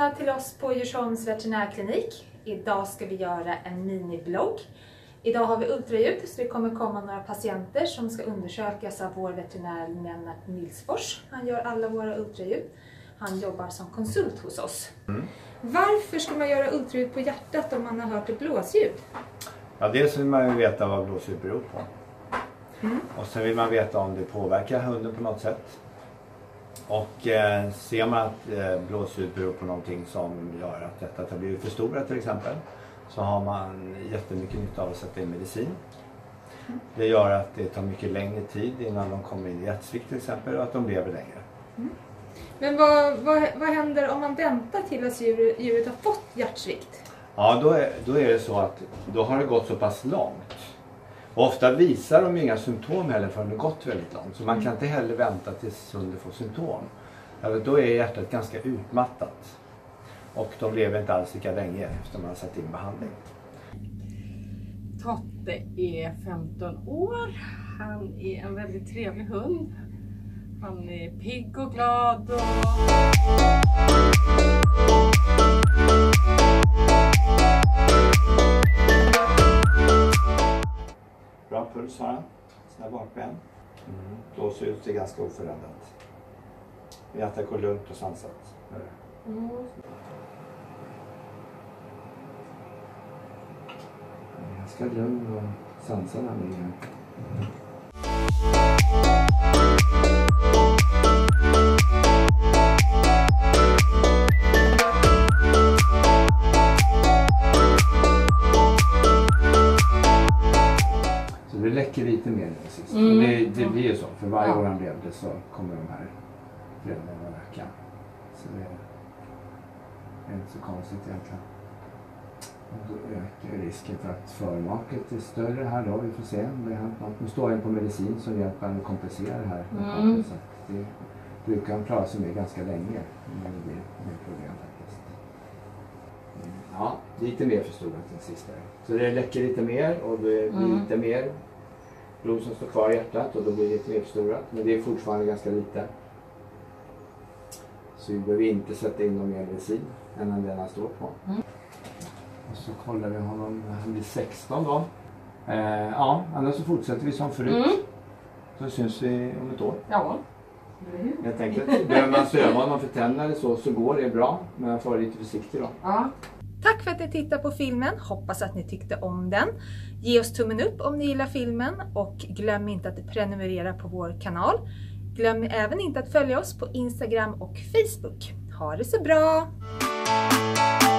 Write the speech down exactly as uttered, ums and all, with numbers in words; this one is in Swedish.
välkomna till oss på Djursholms veterinärklinik. Idag ska vi göra en miniblogg. Idag har vi ultraljud, så det kommer komma några patienter som ska undersökas av vår veterinär Lennart Nilsfors. Han gör alla våra ultraljud. Han jobbar som konsult hos oss. Mm. Varför ska man göra ultraljud på hjärtat om man har hört ett blåsljud? Ja, dels vill man ju veta vad blåsljud beror på. Mm. Och sen vill man veta om det påverkar hunden på något sätt. Och eh, ser man att eh, blåsljud beror på någonting som gör att detta har blivit för stora till exempel, så har man jättemycket nytta av att sätta in medicin. Mm. Det gör att det tar mycket längre tid innan de kommer in i hjärtsvikt till exempel, och att de lever längre. Mm. Men vad, vad, vad händer om man väntar till att djuret, djuret har fått hjärtsvikt? Ja, då är, då är det så att då har det gått så pass långt. Och ofta visar de inga symptom heller förrän det gått väldigt långt. Så man kan mm. inte heller vänta tills hunden får symptom. Alltså, då är hjärtat ganska utmattat. Och de lever inte alls lika länge efter man har satt in behandling. Totte är femton år. Han är en väldigt trevlig hund. Han är pigg och glad. Och... Bra puls har han. Sina bakben. Mm. Då ser ut det ganska oförändrat. Hjärtat går lugnt och sansat. Mm. Ganska lugn och sansad han är. Det läcker lite mer än sist. Mm. Det, det blir ju så. För varje ja. år han levde så kommer de här förändringarna öka. Så det är inte så konstigt egentligen. Och då ökar risken för att förmaket är större här då. Vi får se om det hänt något. Nu står jag på medicin som hjälper att kompensera det här. Mm. Så det brukar han klara sig med ganska länge. Men det blir mer problem faktiskt. Ja, lite mer förstorat än sista. Så det läcker lite mer och det blir mm. lite mer blod som står kvar i hjärtat och då blir det lite mer förstorat. Men det är fortfarande ganska lite. Så vi behöver inte sätta in någon mer medicin än den han står på. Mm. Och så kollar vi honom när han blir sexton då. Eh, ja, annars så fortsätter vi som förut. Mm. Så syns vi om ett år. Ja. Mm. Jag tänker att behöver man söva honom för tänder eller så, så går det bra. Men jag får vara lite försiktig då. Ja. Tack för att ni tittade på filmen. Hoppas att ni tyckte om den. Ge oss tummen upp om ni gillar filmen. Och glöm inte att prenumerera på vår kanal. Glöm även inte att följa oss på Instagram och Facebook. Ha det så bra!